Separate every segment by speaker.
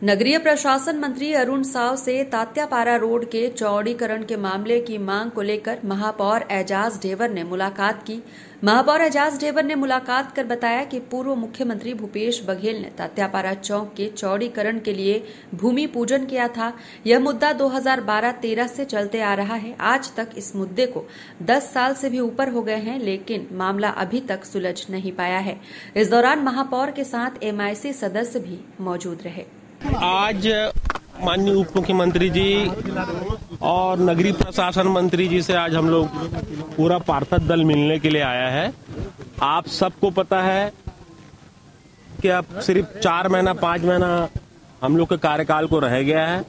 Speaker 1: नगरीय प्रशासन मंत्री अरुण साव से तात्यापारा रोड के चौड़ीकरण के मामले की मांग को लेकर महापौर एजाज ढेबर ने मुलाकात की। महापौर एजाज ढेबर ने मुलाकात कर बताया कि पूर्व मुख्यमंत्री भूपेश बघेल ने तात्यापारा चौक के चौड़ीकरण के लिए भूमि पूजन किया था। यह मुद्दा 2012-13 से चलते आ रहा है। आज तक इस मुद्दे को 10 साल से भी ऊपर हो गए हैं, लेकिन मामला अभी तक सुलझ नहीं पाया है। इस दौरान महापौर के साथ MIC सदस्य भी मौजूद रहे।
Speaker 2: आज माननीय उप मुख्यमंत्री जी और नगरीय प्रशासन मंत्री जी से आज हम लोग पूरा पार्षद दल मिलने के लिए आया है। आप सबको पता है कि अब सिर्फ 4 महीना 5 महीना हम लोग के कार्यकाल को रह गया है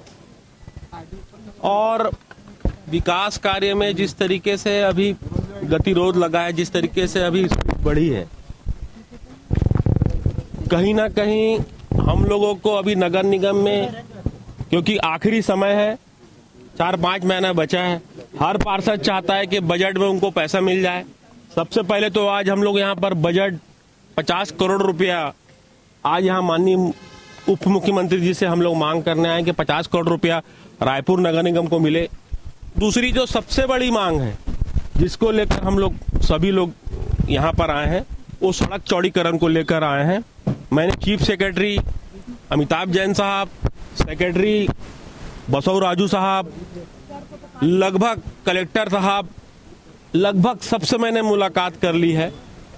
Speaker 2: और विकास कार्य में जिस तरीके से अभी गतिरोध लगा है, जिस तरीके से अभी बढ़ी है, कहीं ना कहीं हम लोगों को अभी नगर निगम में, क्योंकि आखिरी समय है, 4-5 महीना बचा है, हर पार्षद चाहता है कि बजट में उनको पैसा मिल जाए। सबसे पहले तो आज हम लोग यहाँ पर बजट 50 करोड़ रुपया आज यहाँ माननीय उप मुख्यमंत्री जी से हम लोग मांग करने आए कि 50 करोड़ रुपया रायपुर नगर निगम को मिले। दूसरी जो सबसे बड़ी मांग है, जिसको लेकर हम लोग सभी लोग यहाँ पर आए हैं, वो सड़क चौड़ीकरण को लेकर आए हैं। मैंने चीफ सेक्रेटरी अमिताभ जैन साहब, सेक्रेटरी बसव राजू साहब, लगभग कलेक्टर साहब, लगभग सबसे मैंने मुलाकात कर ली है।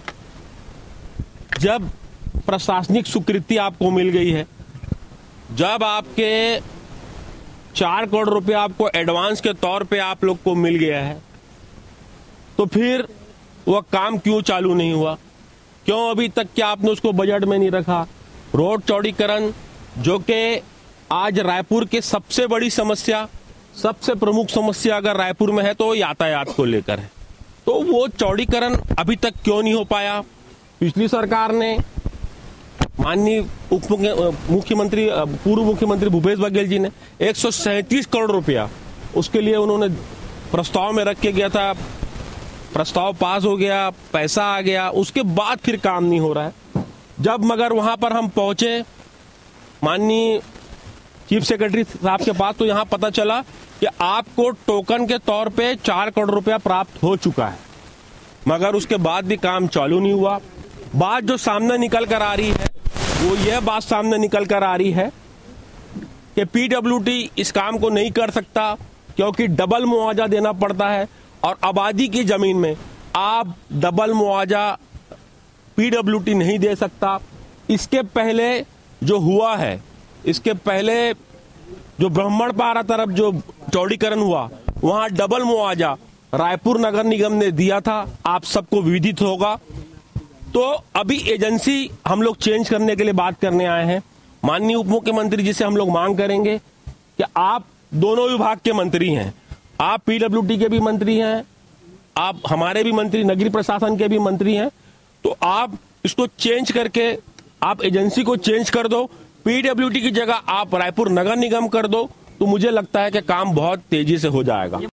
Speaker 2: जब प्रशासनिक स्वीकृति आपको मिल गई है, जब आपके 4 करोड़ रुपया आपको एडवांस के तौर पे आप लोग को मिल गया है, तो फिर वह काम क्यों चालू नहीं हुआ? क्यों अभी तक क्या आपने उसको बजट में नहीं रखा? रोड चौड़ीकरण जो कि आज रायपुर के सबसे बड़ी समस्या, सबसे प्रमुख समस्या अगर रायपुर में है तो यातायात को लेकर है, तो वो चौड़ीकरण अभी तक क्यों नहीं हो पाया? पिछली सरकार ने माननीय उप मुख्यमंत्री पूर्व मुख्यमंत्री भूपेश बघेल जी ने 137 करोड़ रुपया उसके लिए उन्होंने प्रस्ताव में रख के गया था। प्रस्ताव पास हो गया, पैसा आ गया, उसके बाद फिर काम नहीं हो रहा है। जब मगर वहां पर हम पहुंचे माननीय चीफ सेक्रेटरी साहब के पास, तो यहां पता चला कि आपको टोकन के तौर पे 4 करोड़ रुपया प्राप्त हो चुका है, मगर उसके बाद भी काम चालू नहीं हुआ। बात जो सामने निकल कर आ रही है, वो यह बात सामने निकल कर आ रही है कि PWD इस काम को नहीं कर सकता, क्योंकि डबल मुआवजा देना पड़ता है और आबादी की जमीन में आप डबल मुआवजा PWD नहीं दे सकता। इसके पहले जो हुआ है, इसके पहले जो ब्राह्मणपारा तरफ जो चौड़ीकरण हुआ, वहां डबल मुआवजा रायपुर नगर निगम ने दिया था, आप सबको विदित होगा। तो अभी एजेंसी हम लोग चेंज करने के लिए बात करने आए हैं। माननीय उप मुख्यमंत्री जी से हम लोग मांग करेंगे कि आप दोनों विभाग के मंत्री हैं, आप PWD के भी मंत्री हैं, आप हमारे भी मंत्री, नगरीय प्रशासन के भी मंत्री हैं, तो आप इसको चेंज करके आप एजेंसी को चेंज कर दो, PWD की जगह आप रायपुर नगर निगम कर दो, तो मुझे लगता है कि काम बहुत तेजी से हो जाएगा।